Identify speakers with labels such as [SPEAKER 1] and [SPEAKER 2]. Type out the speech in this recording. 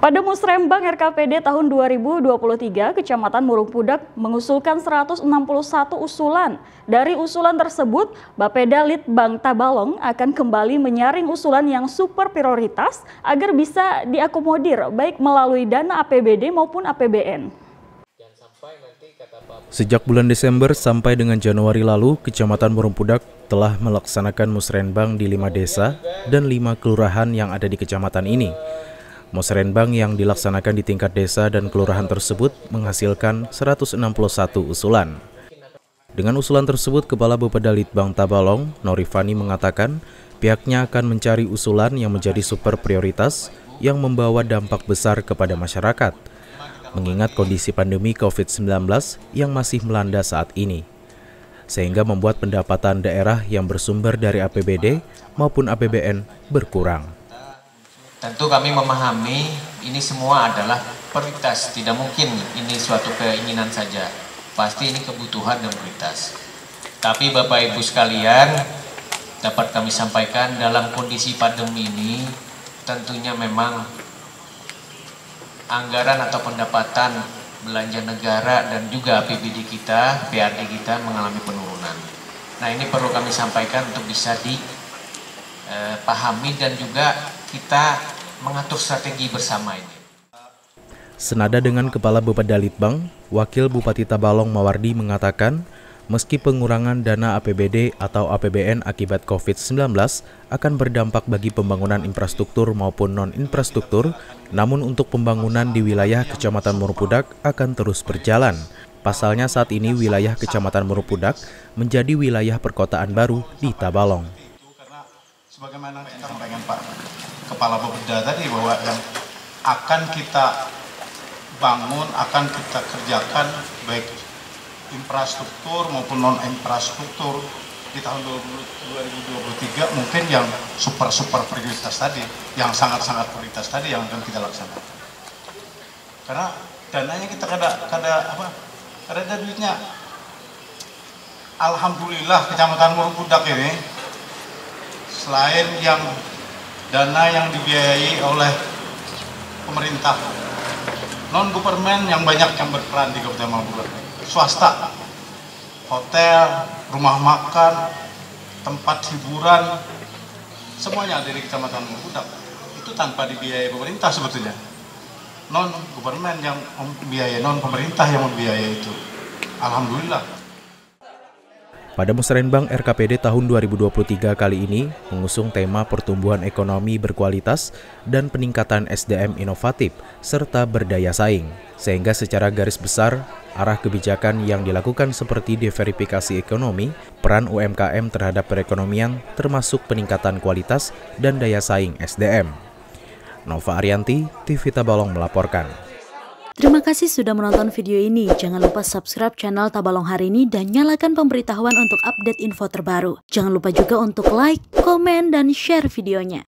[SPEAKER 1] Pada Musrembang RKPD tahun 2023, Kecamatan Murung Pudak mengusulkan 161 usulan. Dari usulan tersebut, Bapeda Litbang Tabalong akan kembali menyaring usulan yang super prioritas agar bisa diakomodir baik melalui dana APBD maupun APBN.
[SPEAKER 2] Sejak bulan Desember sampai dengan Januari lalu, Kecamatan Murung Pudak telah melaksanakan musrenbang di 5 desa dan 5 kelurahan yang ada di kecamatan ini. Musrenbang yang dilaksanakan di tingkat desa dan kelurahan tersebut menghasilkan 161 usulan. Dengan usulan tersebut, Kepala Bapeda Litbang Tabalong, Norifani mengatakan pihaknya akan mencari usulan yang menjadi super prioritas yang membawa dampak besar kepada masyarakat, mengingat kondisi pandemi COVID-19 yang masih melanda saat ini, sehingga membuat pendapatan daerah yang bersumber dari APBD maupun APBN berkurang.
[SPEAKER 3] Tentu kami memahami ini semua adalah prioritas, tidak mungkin ini suatu keinginan saja, pasti ini kebutuhan dan prioritas. Tapi Bapak Ibu sekalian, dapat kami sampaikan dalam kondisi pandemi ini, tentunya memang anggaran atau pendapatan belanja negara dan juga APBD kita, PAD kita mengalami penurunan. Nah, ini perlu kami sampaikan untuk bisa dipahami dan juga kita mengatur strategi bersama ini.
[SPEAKER 2] Senada dengan Kepala Bapeda Litbang, Wakil Bupati Tabalong Mawardi mengatakan, meski pengurangan dana APBD atau APBN akibat COVID-19 akan berdampak bagi pembangunan infrastruktur maupun non-infrastruktur, namun untuk pembangunan di wilayah Kecamatan Murung Pudak akan terus berjalan. Pasalnya saat ini wilayah Kecamatan Murung Pudak menjadi wilayah perkotaan baru di Tabalong.
[SPEAKER 4] Sebagaimana disampaikan Pak Kepala Bapeda tadi, bahwa yang akan kita bangun, akan kita kerjakan baik infrastruktur maupun non-infrastruktur di tahun 2023 mungkin yang super prioritas tadi, yang sangat prioritas tadi yang akan kita laksanakan. Karena dananya kita ada duitnya. Alhamdulillah Kecamatan Murung Pudak ini selain yang dana yang dibiayai oleh pemerintah, non-government yang banyak yang berperan di Kabupaten Murung Pudak, swasta, hotel, rumah makan, tempat hiburan, semuanya ada di Kecamatan Murung Pudak. Itu tanpa dibiayai pemerintah sebetulnya. Non-government yang membiayai, non-pemerintah yang membiayai itu. Alhamdulillah.
[SPEAKER 2] Pada Musrenbang RKPD tahun 2023 kali ini mengusung tema pertumbuhan ekonomi berkualitas dan peningkatan SDM inovatif serta berdaya saing. Sehingga secara garis besar, arah kebijakan yang dilakukan seperti diverifikasi ekonomi, peran UMKM terhadap perekonomian termasuk peningkatan kualitas dan daya saing SDM. Nova Arianti, TV Tabalong melaporkan.
[SPEAKER 5] Terima kasih sudah menonton video ini. Jangan lupa subscribe channel Tabalong Hari Ini dan nyalakan pemberitahuan untuk update info terbaru. Jangan lupa juga untuk like, komen, dan share videonya.